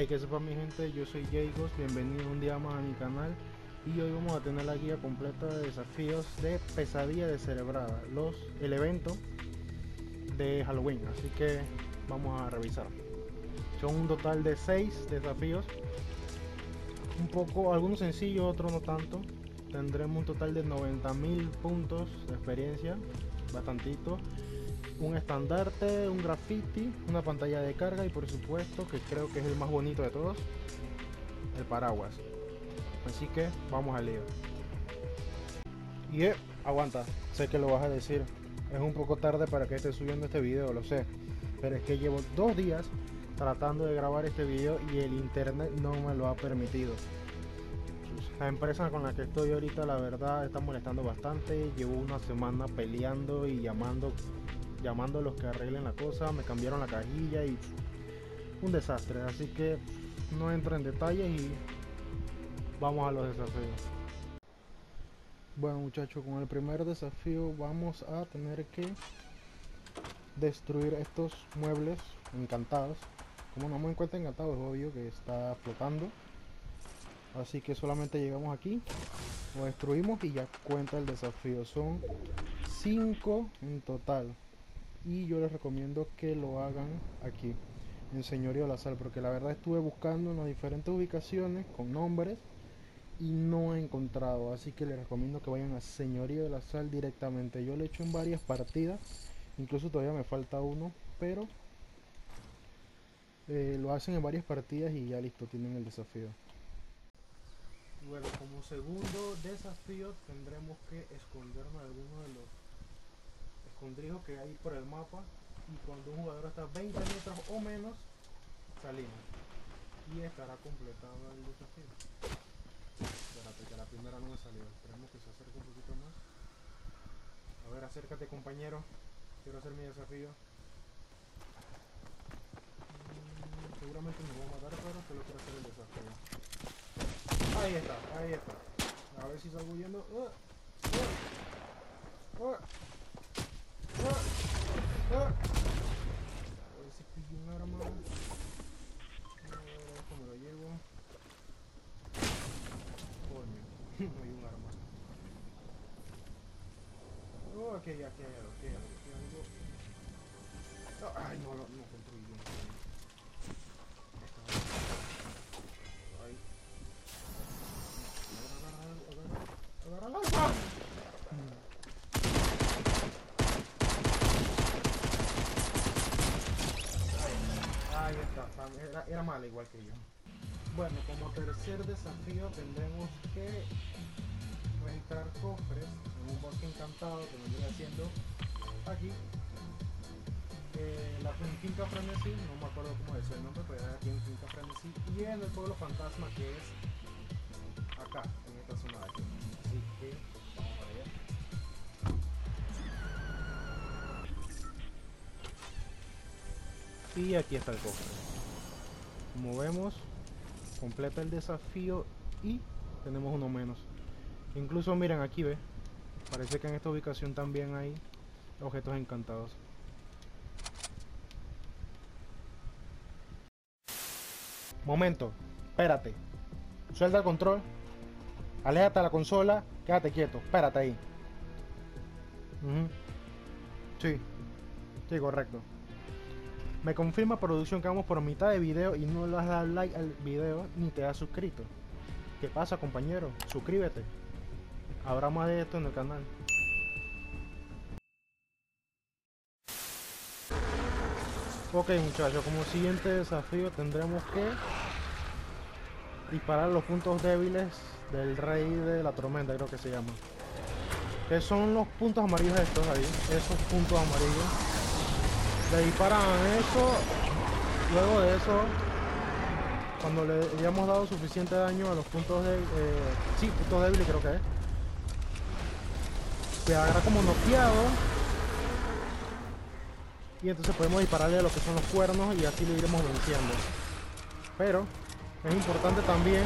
Hey, que sepa mi gente, yo soy Jagos, bienvenido un día más a mi canal. Y hoy vamos a tener la guía completa de desafíos de Pesadilla Descerebrada, el evento de Halloween, así que vamos a revisar. Son un total de 6 desafíos, algunos sencillos, otros no tanto. Tendremos un total de 90.000 puntos de experiencia, bastantito. Un estandarte, un graffiti, una pantalla de carga y por supuesto, que creo que es el más bonito de todos, el paraguas. Así que vamos al lío. Y aguanta, sé que lo vas a decir, es un poco tarde para que esté subiendo este video, lo sé, pero es que llevo 2 días tratando de grabar este video y el internet no me lo ha permitido. La empresa con la que estoy ahorita, la verdad, está molestando bastante. Llevo una semana peleando y llamando a los que arreglen la cosa. Me cambiaron la cajilla y un desastre, así que no entro en detalles y vamos a los desafíos. Bueno, muchachos, con el primer desafío vamos a tener que destruir estos muebles encantados. Como no me encuentro encantado, es obvio que está flotando, así que solamente llegamos aquí, lo destruimos y ya cuenta el desafío. Son 5 en total y yo les recomiendo que lo hagan aquí en Señorío de la Sal, porque la verdad estuve buscando en las diferentes ubicaciones con nombres y no he encontrado, así que les recomiendo que vayan a Señorío de la Sal directamente. Yo lo he hecho en varias partidas, incluso todavía me falta uno, pero lo hacen en varias partidas y ya listo, tienen el desafío. Bueno, como segundo desafío tendremos que escondernos en alguno de los escondrijos que hay por el mapa, y cuando un jugador está a 20 metros o menos salimos y estará completado el desafío. Espérate, que la primera no me salió, esperemos que se acerque un poquito más. A ver, acércate, compañero, quiero hacer mi desafío. Seguramente me voy a matar, pero solo quiero hacer el desafío. Ahí está, ahí está. A ver si salgo huyendo. A ver si pillo un arma. Esto me lo llevo. Coño, no hay un arma. Ok, aquí hay algo, aquí hay algo. Ay, no construí bien. Ahí. Agarra el arma. Ahí está, era mala igual que yo. Bueno, como tercer desafío tendremos que rentar cofres en un bosque encantado que nos viene haciendo aquí. La finca Frenesí, no me acuerdo cómo es el nombre, pero es aquí en finca Frenesí, y en el pueblo fantasma, que es acá, en esta zona de aquí. Así que vamos a ver. Y aquí está el cofre. Como vemos, completa el desafío y tenemos uno menos. Incluso miren aquí, ve, parece que en esta ubicación también hay objetos encantados. Momento, espérate, suelta el control, aléjate de la consola, quédate quieto, espérate ahí. Sí, correcto. Me confirma producción que vamos por mitad de video y no le has dado like al video ni te has suscrito. ¿Qué pasa, compañero? Suscríbete. Habrá más de esto en el canal. Ok, muchachos, como siguiente desafío tendremos que disparar los puntos débiles del rey de la tormenta, creo que se llama. Que son los puntos amarillos estos ahí, esos puntos amarillos. Le disparan eso, luego de eso, cuando le hayamos dado suficiente daño a los puntos débiles, puntos débiles creo que es, se agarra como noqueado y entonces podemos dispararle a lo que son los cuernos y así le iremos venciendo. Pero es importante también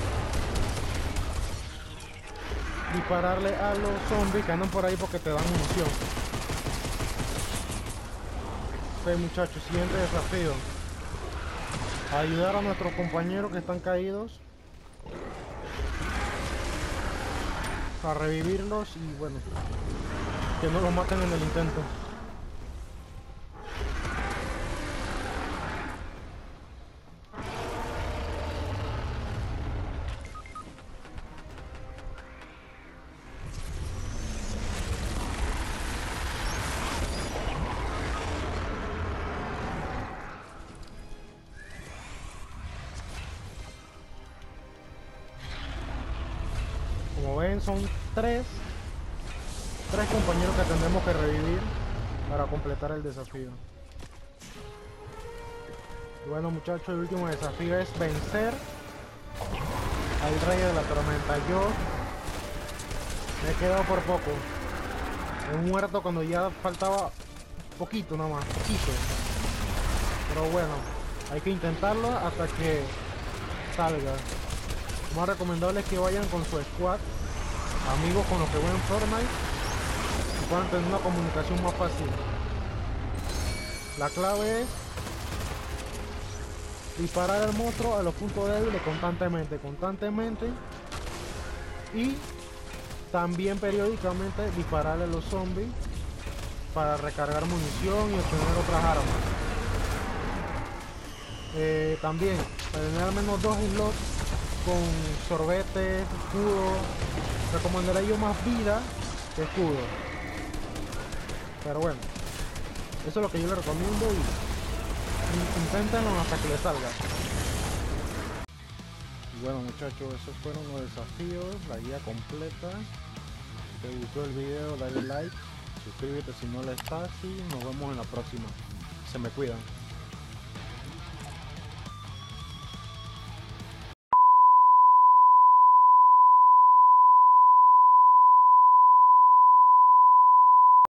dispararle a los zombies que andan por ahí porque te dan munición. Ok, muchachos, siguiente desafío. a ayudar a nuestros compañeros que están caídos, a revivirlos y bueno, que no los maten en el intento. Como ven, son tres compañeros que tendremos que revivir para completar el desafío. Y bueno, muchachos, el último desafío es vencer al Rey de la Tormenta. Yo me he quedado por poco. He muerto cuando ya faltaba poquito nada más, poquito. Pero bueno, hay que intentarlo hasta que salga. Lo más recomendable es que vayan con su squad, amigos con los que juegan Fortnite, y puedan tener una comunicación más fácil. La clave es disparar al monstruo a los puntos débiles constantemente, y también periódicamente dispararle a los zombies para recargar munición y obtener otras armas. También para tener al menos 2 slots con sorbete, escudo. Recomendaré yo más vida que escudo, pero bueno, eso es lo que yo le recomiendo y inténtenlo hasta que les salga. Y bueno, muchachos, esos fueron los desafíos, la guía completa. Si te gustó el video, dale like, suscríbete si no lo estás y nos vemos en la próxima. Se me cuidan.